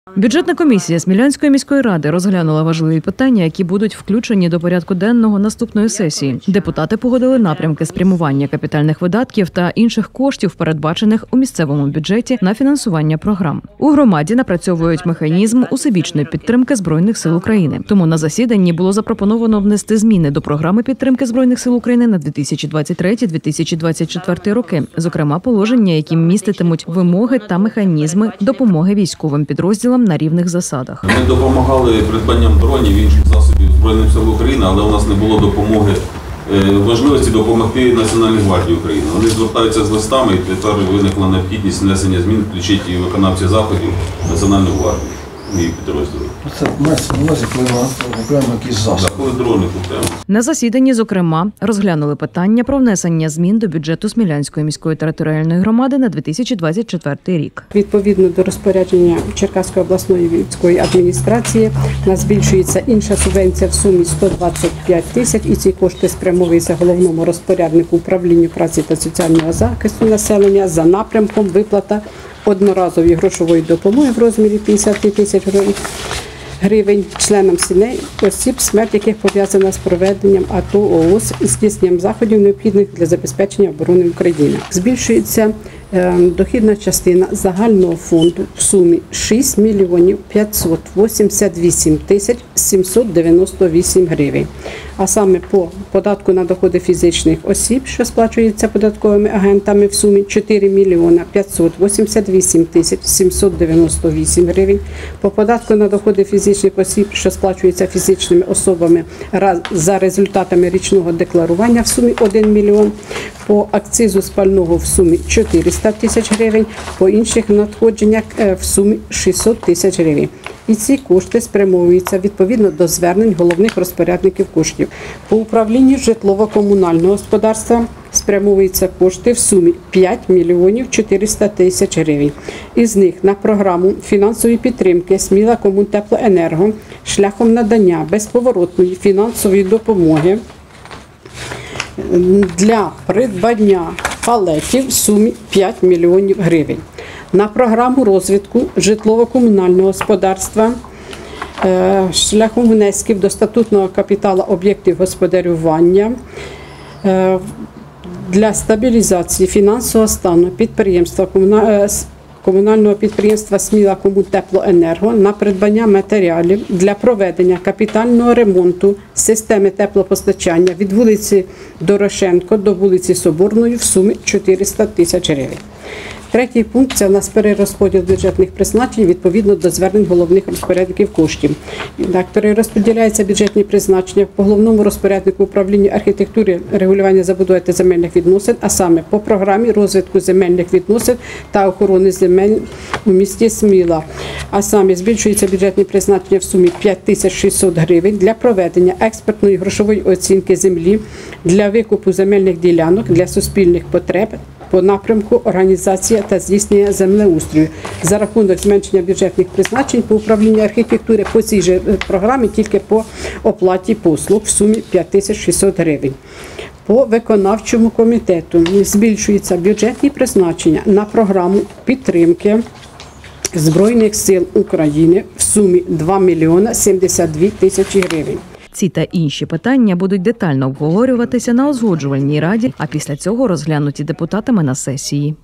Бюджетна комісія Смілянської міської ради розглянула важливі питання, які будуть включені до порядку денного наступної сесії. Депутати погодили напрямки спрямування капітальних видатків та інших коштів, передбачених у місцевому бюджеті на фінансування програм. У громаді напрацьовують механізм усебічної підтримки Збройних сил України. Тому на засіданні було запропоновано внести зміни до програми підтримки Збройних сил України на 2023-2024 роки, зокрема положення, які міститимуть вимоги та механізми допомоги військовим підрозділам на рівних засадах. Ми допомагали придбанням дронів і інших засобів Збройним сил України, але у нас не було допомоги, важливості допомогти Національній гвардії України. Вони звертаються з листами, і тепер виникла необхідність внесення змін, включити і виконавці заходів Національну гвардію і підрозділи. Це мається на увазі, коли ми купуємо якісь засоби. Коли дрони купуємо. На засіданні, зокрема, розглянули питання про внесення змін до бюджету Смілянської міської територіальної громади на 2024 рік. Відповідно до розпорядження Черкаської обласної військової адміністрації, у нас збільшується інша субвенція в сумі 125 тисяч, і ці кошти спрямовуються головному розпоряднику управління праці та соціального захисту населення за напрямком виплата одноразової грошової допомоги в розмірі 50 тисяч гривень членам сімей осіб, смерть яких пов'язана з проведенням АТО, ООС і здійсненням заходів, необхідних для забезпечення оборони України. Збільшується дохідна частина загального фонду в сумі 6 мільйонів 588 тисяч 798 гривень. А саме по податку на доходи фізичних осіб, що сплачується податковими агентами, в сумі 4 мільйона 588 тисяч 798 гривень. По податку на доходи фізичних осіб, що сплачується фізичними особами за результатами річного декларування, в сумі 1 мільйон. По акцизу з пального в сумі 400 тисяч гривень, по інших надходженнях в сумі 600 тисяч гривень. І ці кошти спрямовуються відповідно до звернень головних розпорядників коштів. По управлінню житлово-комунального господарства спрямовуються кошти в сумі 5 мільйонів 400 тисяч гривень. Із них на програму фінансової підтримки Сміла Комунтеплоенерго шляхом надання безповоротної фінансової допомоги для придбання палетів в сумі 5 мільйонів гривень. На програму розвитку житлово-комунального господарства шляхом внесків до статутного капіталу об'єктів господарювання для стабілізації фінансового стану підприємства комунального підприємства Сміла Комунтеплоенерго на придбання матеріалів для проведення капітального ремонту системи теплопостачання від вулиці Дорошенко до вулиці Соборної в сумі 400 тисяч гривень. Третій пункт – це у нас перерозподіл бюджетних призначень відповідно до звернень головних розпорядників коштів. Так, перерозподіляються бюджетні призначення по головному розпоряднику управління архітектури, регулювання забудови та земельних відносин, а саме по програмі розвитку земельних відносин та охорони земель у місті Сміла. А саме збільшуються бюджетні призначення в сумі 5600 гривень для проведення експертної грошової оцінки землі для викупу земельних ділянок для суспільних потреб по напрямку організація та здійснення землеустрою за рахунок зменшення бюджетних призначень по управлінню архітектури по цій же програмі тільки по оплаті послуг в сумі 5600 гривень. По виконавчому комітету збільшуються бюджетні призначення на програму підтримки Збройних сил України в сумі 2 мільйона 72 тисячі гривень. Ці та інші питання будуть детально обговорюватися на узгоджувальній раді, а після цього розглянуті депутатами на сесії.